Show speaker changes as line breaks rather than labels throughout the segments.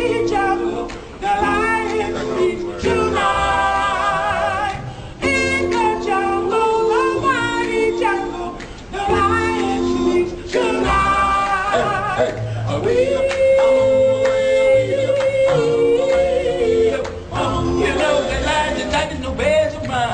mighty jungle, the lion sleeps tonight. In the jungle, the mighty jungle, the lion sleeps tonight.
Hey, hey.
You know the lions and tigers, no bears of mine.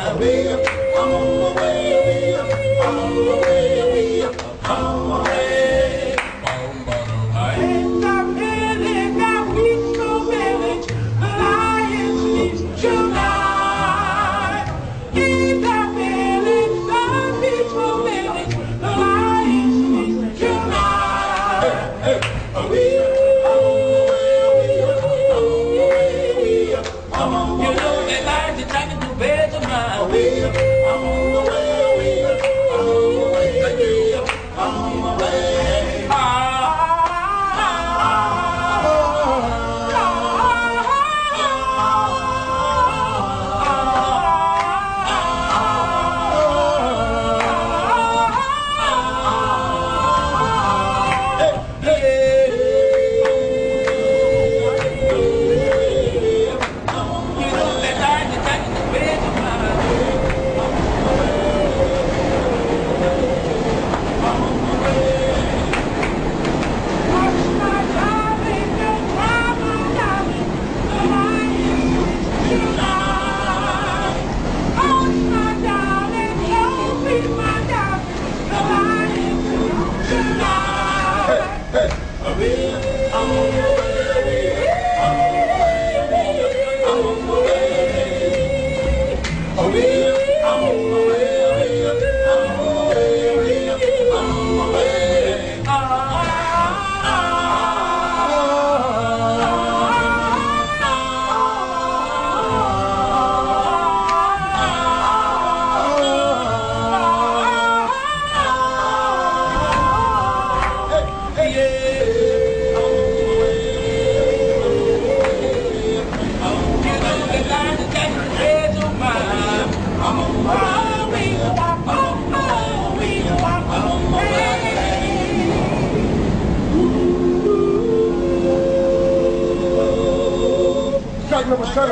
Number 7.